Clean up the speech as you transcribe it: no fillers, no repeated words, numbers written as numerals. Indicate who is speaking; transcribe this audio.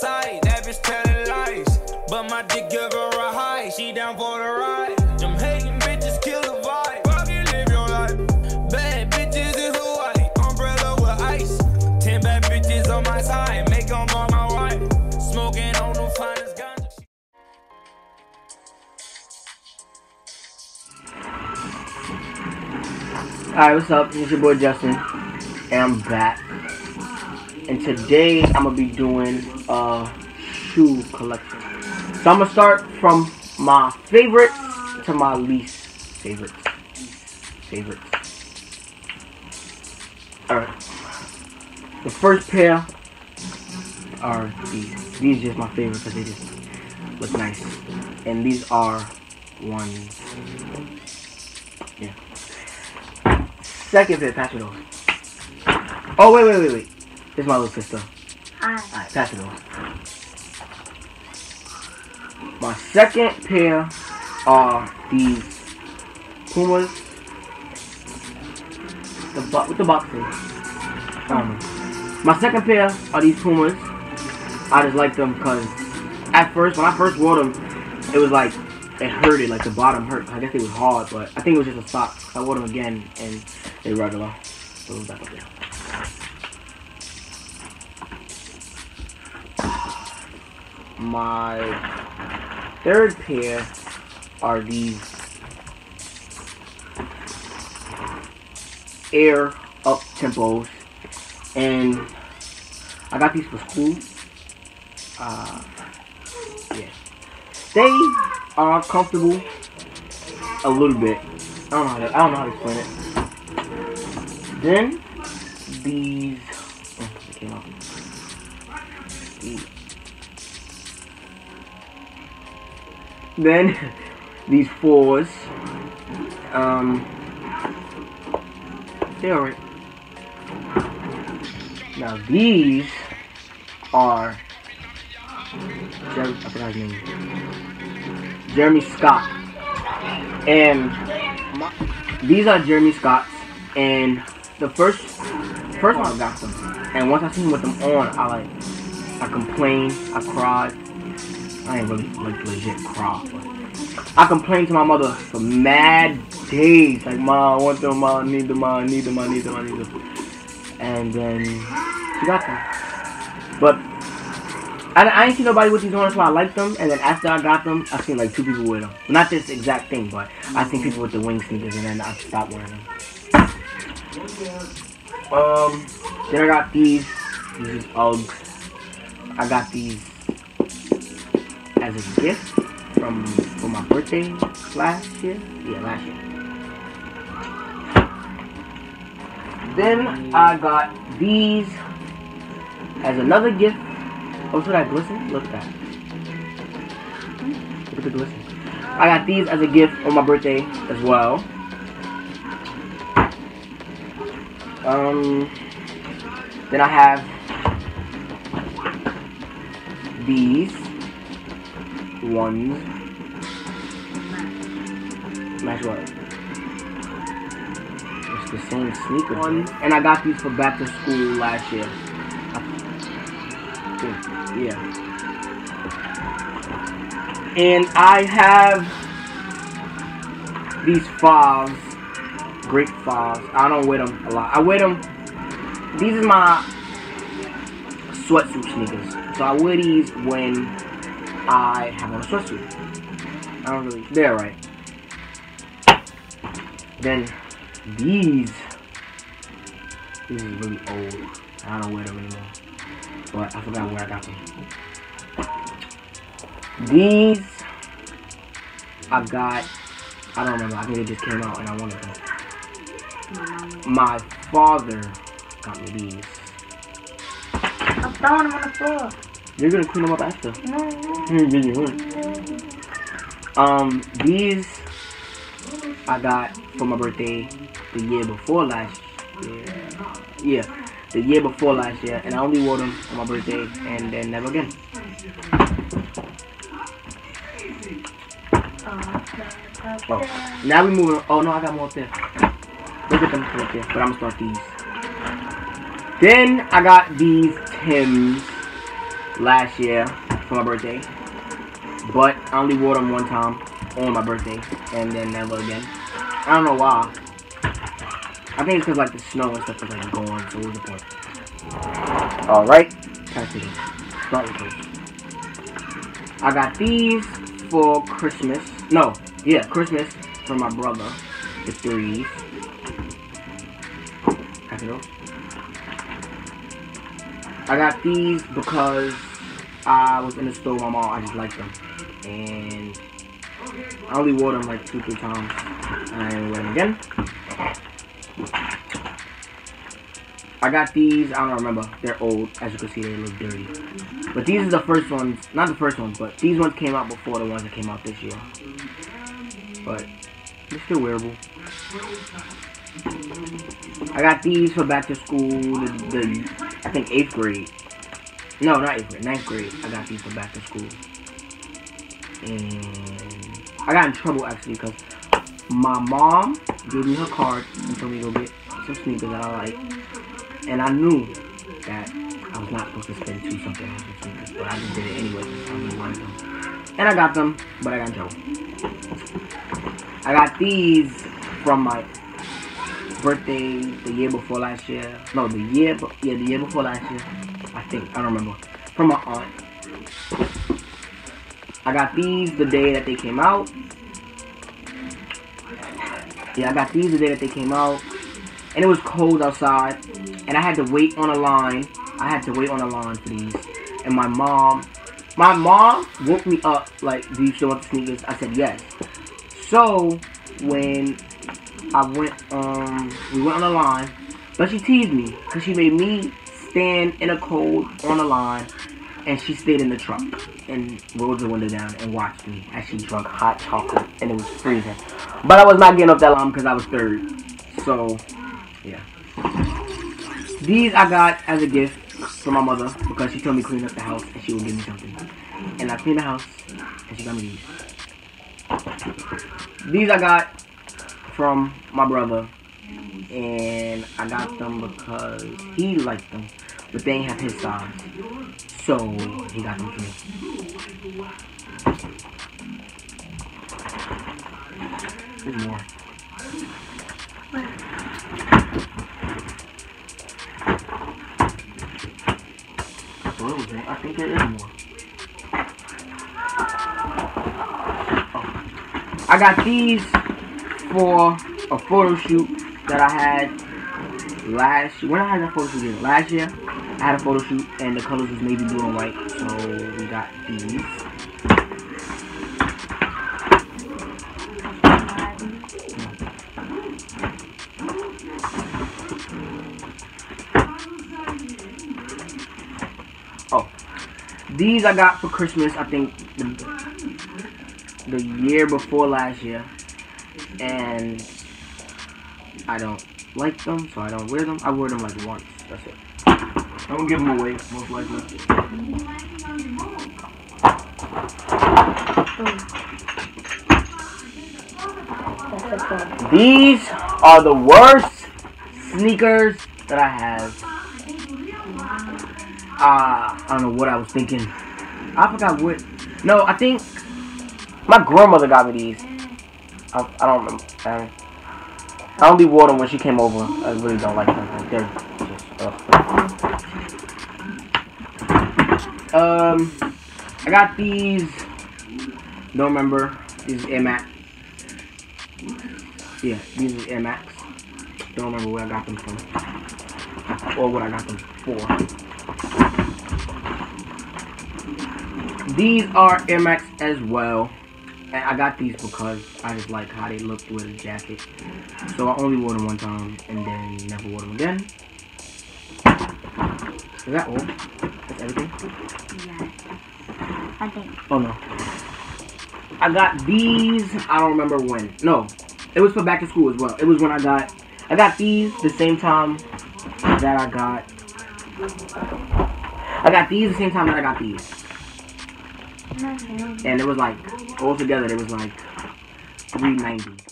Speaker 1: sight, that bitch telling lies. But my dick give her a high, she down for the ride. Them hating bitches kill the vibe. Fucking live your life. Bad bitches in Hawaii, umbrella with ice. 10 bad bitches on my side, make them all my wife. Smoking on the finest ganja.
Speaker 2: Alright, what's up? It's your boy Justin, and I'm back. And today I'm gonna be doing a shoe collection. So I'm gonna start from my favorites to my least favorites. Alright. The first pair are these. These are just my favorite because they just look nice. And these are ones. Yeah. Second pair, pass me those. Oh, wait. This is my little sister.
Speaker 3: Hi.
Speaker 2: Alright, pass me those. My second pair are these Pumas. With the box thing. My second pair are these Pumas. I just like them because at first, when I first wore them, it was like, it hurted, like the bottom hurt. I guess it was hard, but I think it was just a sock. I wore them again and they regular. So back up there. My third pair are these Air Up Tempos, and I got these for school. Yeah, they are comfortable a little bit. I don't know how to explain it. Then these, they came out. Then these fours, they're alright. Now these are I forgot his name. Jeremy Scott, and these are Jeremy Scott's. And the first one I got them, and once I seen with them on, I complained, I cried. I ain't really like legit cry, but I complained to my mother for mad days. Like, Ma, I want them, Ma, I need them, I need them. And then she got them. But I ain't seen nobody with these on, so I liked them. And then after I got them, I seen like 2 people with them. Not this exact thing, but I seen people with the wing sneakers, and then I stopped wearing them. Then I got these. These is Uggs. I got these as a gift for my birthday last year. Yeah, last year. Then I got these as another gift. Oh, so that glisten? Look at that. Look at the glisten. I got these as a gift on my birthday as well. Then I have these ones. Match what? It's the same sneaker ones. And I got these for back to school last year. Yeah. And I have these 5s. Great 5s. I don't wear them a lot. I wear them. These are my sweatsuit sneakers. So I wear these when I have on a sweatsuit. I don't really. They're right. Then these is really old. I don't wear them anymore. But I forgot where I got them. These I got. I don't remember. I think they just came out and I wanted them. My father got me these.
Speaker 3: I'm throwing them on the floor.
Speaker 2: You're gonna clean them up after.
Speaker 3: No.
Speaker 2: These I got for my birthday the year before last year. Yeah, the year before last year, and I only wore them on my birthday and then never again. Oh, now we moving. Oh no, I got more up there. Look at them up there, but I'm gonna start these. Then I got these Timbs. last year for my birthday, but I only wore them one time on my birthday, and then never again. I don't know why. I think it's because like the snow and stuff was like gone, so what was the point? Alright, start with those. I got these for Christmas. No, yeah, Christmas for my brother. The 3s. I got these because I was in the store with my mom. I just liked them, and I only wore them like 2-3 times. I didn't wear them again. I got these. I don't remember. They're old. As you can see, they look dirty. But these are the first ones. Not the first ones, but these ones came out before the ones that came out this year. But they're still wearable. I got these for back to school. I think 8th grade. No, not 8th grade. 9th grade. I got these for back to school. And I got in trouble actually because my mom gave me her card and told me to go get some sneakers that I like. And I knew that I was not supposed to spend $2 something on some sneakers, but I just did it anyway because I really wanted them. And I got them, but I got in trouble. I got these from my birthday the year before last year. No, the year before last year. I think, I don't remember. From my aunt. I got these the day that they came out. Yeah, I got these the day that they came out. And it was cold outside. And I had to wait on a line. I had to wait on a line for these. And my mom woke me up like, do you still want the sneakers? I said yes. So when I went, we went on a line, but she teased me because she made me stand in the cold on the line, and she stayed in the truck and rolled the window down and watched me as she drank hot chocolate, and it was freezing. But I was not getting up that line because I was 3rd. So yeah, these I got as a gift from my mother because she told me to clean up the house and she would give me something. And I cleaned the house and she got me these. These I got from my brother, and I got them because he liked them, but they ain't have his size, so he got them for me. There's more. I think there is more. Oh. I got these for a photo shoot that I had last year. When I had that photo shoot? Last year, I had a photo shoot and the colors was navy blue and white, so we got these. Oh, these I got for Christmas, I think the year before last year. And I don't like them, so I don't wear them. I wore them like once. That's it. I'm gonna give them away, most likely. These are the worst sneakers that I have. I don't know what I was thinking. I forgot what. No, I think my grandmother got me these. I don't remember. I only wore them when she came over. I really don't like them. They're just I got these. Don't remember. These Air Max. Yeah, these are Air Max. Don't remember where I got them from. Or what I got them for. These are Air Max as well. And I got these because I just like how they looked with a jacket. So I only wore them one time and then never wore them again. Is that all? That's everything?
Speaker 3: Yeah. I think.
Speaker 2: Oh no. I got these, I don't remember when. No. It was for back to school as well. It was when I got these the same time that I got these the same time that I got these. And it was like, all together, it was like $3.90.